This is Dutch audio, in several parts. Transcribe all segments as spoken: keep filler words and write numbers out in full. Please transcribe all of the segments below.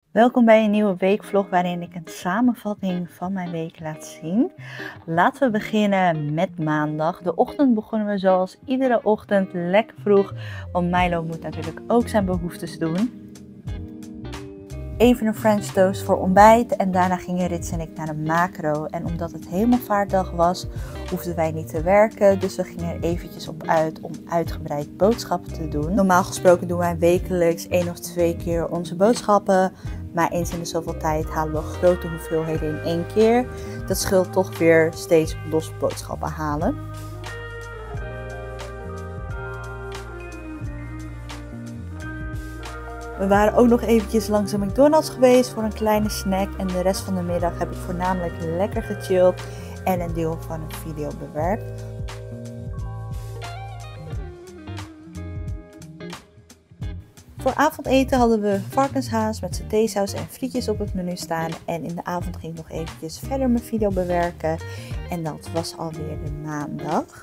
Welkom bij een nieuwe weekvlog waarin ik een samenvatting van mijn week laat zien. Laten we beginnen met maandag. De ochtend begonnen we zoals iedere ochtend lekker vroeg, want Milo moet natuurlijk ook zijn behoeftes doen. Even een French toast voor ontbijt en daarna gingen Rits en ik naar de macro. En omdat het hemelvaartdag was, hoefden wij niet te werken. Dus we gingen er eventjes op uit om uitgebreid boodschappen te doen. Normaal gesproken doen wij wekelijks één of twee keer onze boodschappen. Maar eens in de zoveel tijd halen we grote hoeveelheden in één keer. Dat scheelt toch weer steeds los boodschappen halen. We waren ook nog eventjes langs de McDonald's geweest voor een kleine snack. En de rest van de middag heb ik voornamelijk lekker gechilled en een deel van een video bewerkt. Voor avondeten hadden we varkenshaas met satésaus en frietjes op het menu staan. En in de avond ging ik nog eventjes verder mijn video bewerken. En dat was alweer de maandag.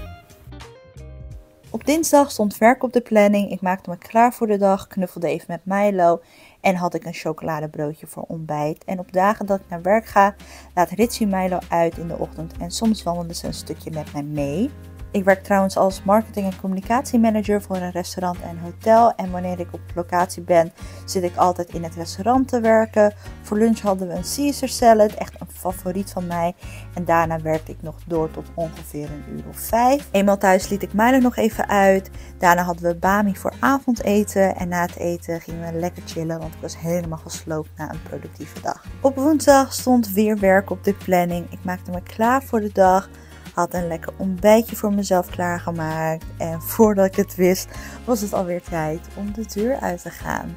Op dinsdag stond werk op de planning. Ik maakte me klaar voor de dag, knuffelde even met Milo en had ik een chocoladebroodje voor ontbijt. En op dagen dat ik naar werk ga, laat Ritsie Milo uit in de ochtend en soms wandelen ze een stukje met mij mee. Ik werk trouwens als marketing- en communicatiemanager voor een restaurant en hotel. En wanneer ik op locatie ben, zit ik altijd in het restaurant te werken. Voor lunch hadden we een Caesar salad, echt een favoriet van mij. En daarna werkte ik nog door tot ongeveer een uur of vijf. Eenmaal thuis liet ik Milo nog even uit. Daarna hadden we bami voor avondeten. En na het eten gingen we lekker chillen, want ik was helemaal gesloopt na een productieve dag. Op woensdag stond weer werk op de planning. Ik maakte me klaar voor de dag. Had een lekker ontbijtje voor mezelf klaargemaakt. En voordat ik het wist, was het alweer tijd om de deur uit te gaan.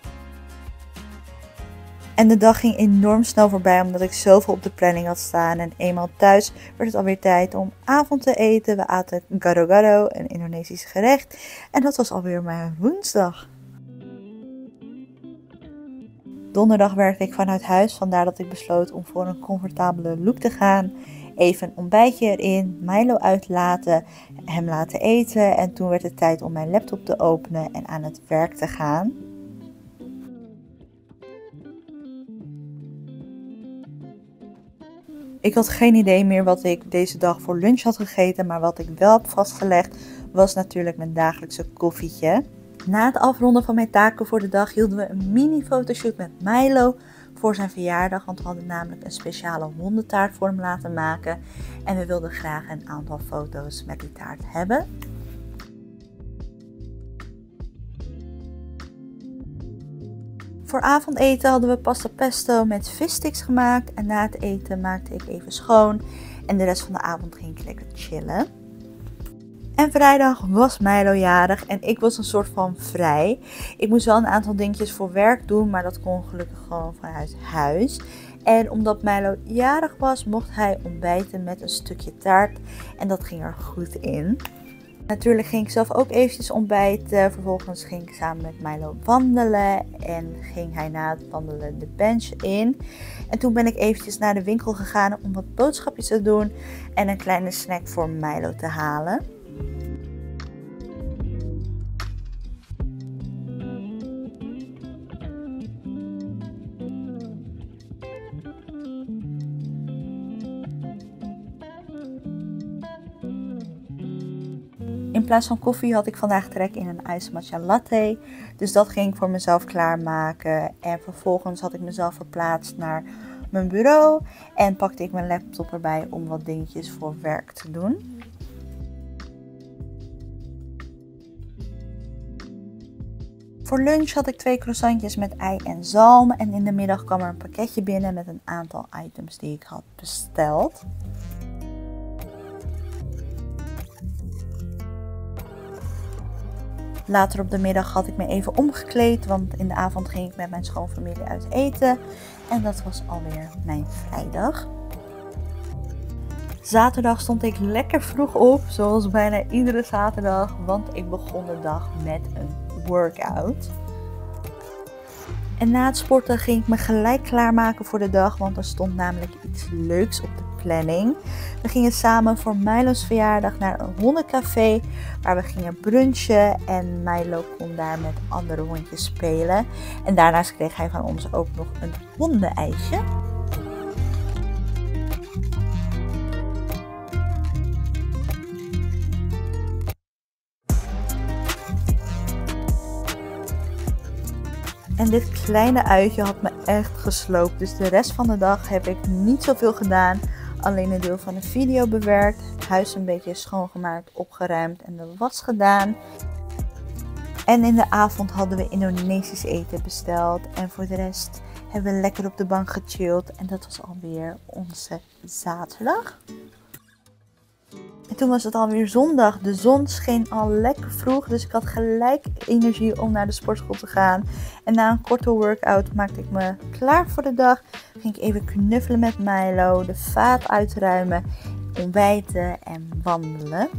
En de dag ging enorm snel voorbij omdat ik zoveel op de planning had staan. En eenmaal thuis werd het alweer tijd om avond te eten. We aten gado-gado, een Indonesisch gerecht. En dat was alweer mijn woensdag. Donderdag werkte ik vanuit huis, vandaar dat ik besloot om voor een comfortabele look te gaan. Even een ontbijtje erin, Milo uitlaten, hem laten eten en toen werd het tijd om mijn laptop te openen en aan het werk te gaan. Ik had geen idee meer wat ik deze dag voor lunch had gegeten, maar wat ik wel heb vastgelegd was natuurlijk mijn dagelijkse koffietje. Na het afronden van mijn taken voor de dag hielden we een mini fotoshoot met Milo voor zijn verjaardag, want we hadden namelijk een speciale hondentaart voor hem laten maken. En we wilden graag een aantal foto's met die taart hebben. Voor avondeten hadden we pasta pesto met vissticks gemaakt. En na het eten maakte ik even schoon. En de rest van de avond ging ik lekker chillen. En vrijdag was Milo jarig en ik was een soort van vrij. Ik moest wel een aantal dingetjes voor werk doen, maar dat kon gelukkig gewoon vanuit huis. En omdat Milo jarig was, mocht hij ontbijten met een stukje taart en dat ging er goed in. Natuurlijk ging ik zelf ook eventjes ontbijten. Vervolgens ging ik samen met Milo wandelen en ging hij na het wandelen de bench in. En toen ben ik eventjes naar de winkel gegaan om wat boodschapjes te doen en een kleine snack voor Milo te halen. In plaats van koffie had ik vandaag trek in een iced matcha latte. Dus dat ging ik voor mezelf klaarmaken. En vervolgens had ik mezelf verplaatst naar mijn bureau. En pakte ik mijn laptop erbij om wat dingetjes voor werk te doen. Voor lunch had ik twee croissantjes met ei en zalm. En in de middag kwam er een pakketje binnen met een aantal items die ik had besteld. Later op de middag had ik me even omgekleed, want in de avond ging ik met mijn schoonfamilie uit eten. En dat was alweer mijn vrijdag. Zaterdag stond ik lekker vroeg op, zoals bijna iedere zaterdag, want ik begon de dag met een workout. En na het sporten ging ik me gelijk klaarmaken voor de dag, want er stond namelijk iets leuks op de planning. We gingen samen voor Milo's verjaardag naar een hondencafé waar we gingen brunchen en Milo kon daar met andere hondjes spelen. En daarnaast kreeg hij van ons ook nog een hondenijsje. En dit kleine uitje had me echt gesloopt. Dus de rest van de dag heb ik niet zoveel gedaan. Alleen een deel van de video bewerkt. Het huis een beetje schoongemaakt, opgeruimd en de was gedaan. En in de avond hadden we Indonesisch eten besteld. En voor de rest hebben we lekker op de bank gechilled. En dat was alweer onze zaterdag. En toen was het alweer zondag. De zon scheen al lekker vroeg. Dus ik had gelijk energie om naar de sportschool te gaan. En na een korte workout maakte ik me klaar voor de dag. Ging ik even knuffelen met Milo. De vaat uitruimen. Ontbijten en wandelen.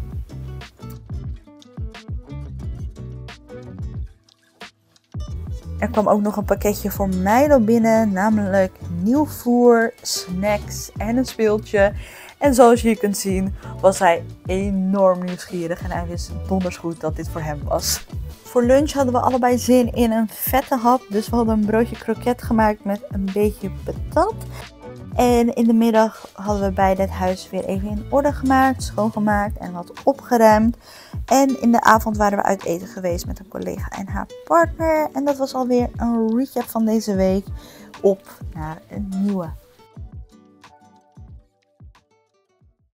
Er kwam ook nog een pakketje voor Milo binnen. Namelijk nieuw voer, snacks en een speeltje. En zoals je kunt zien was hij enorm nieuwsgierig en hij wist donders goed dat dit voor hem was. Voor lunch hadden we allebei zin in een vette hap. Dus we hadden een broodje kroket gemaakt met een beetje patat. En in de middag hadden we bij het huis weer even in orde gemaakt, schoongemaakt en wat opgeruimd. En in de avond waren we uit eten geweest met een collega en haar partner. En dat was alweer een recap van deze week. Op naar een nieuwe